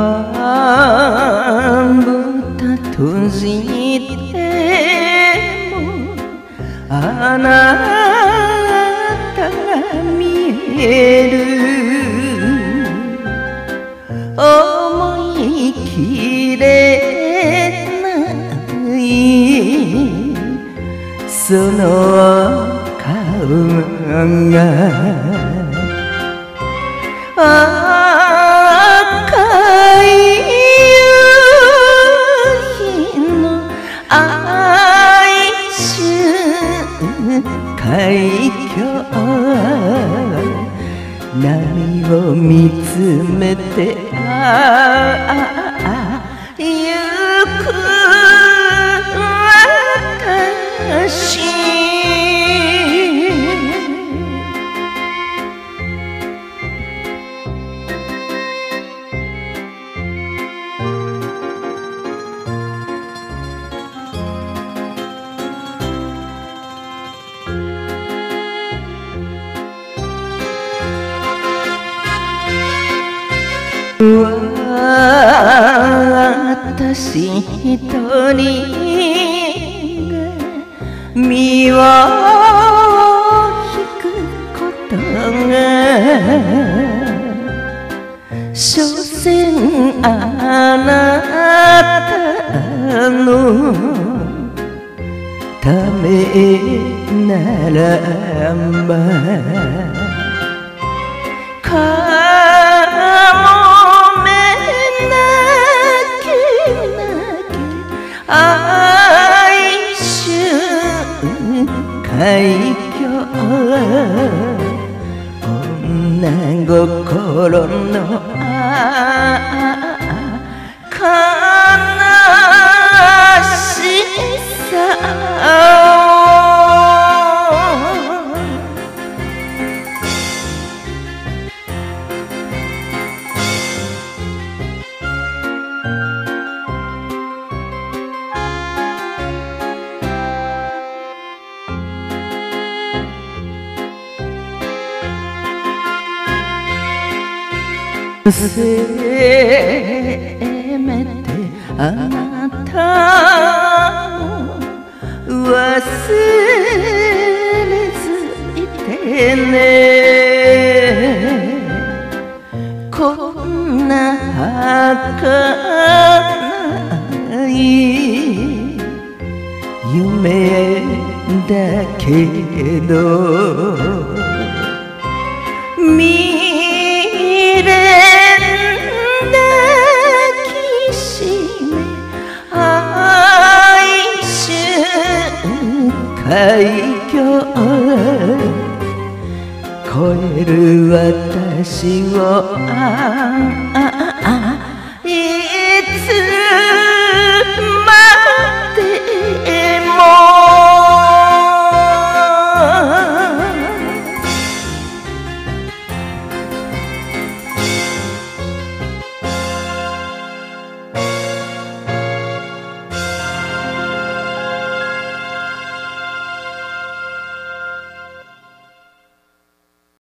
蓋閉じてもあなたが見える。思いきれないその顔が赤い夕日の哀愁海峡波を見つめてゆく私。私一人が身を引くことが所詮あなたのためならば海峡女心の悲しさせめてあなたを忘れずいてね。こんな儚い夢だけど未練海峡越える私を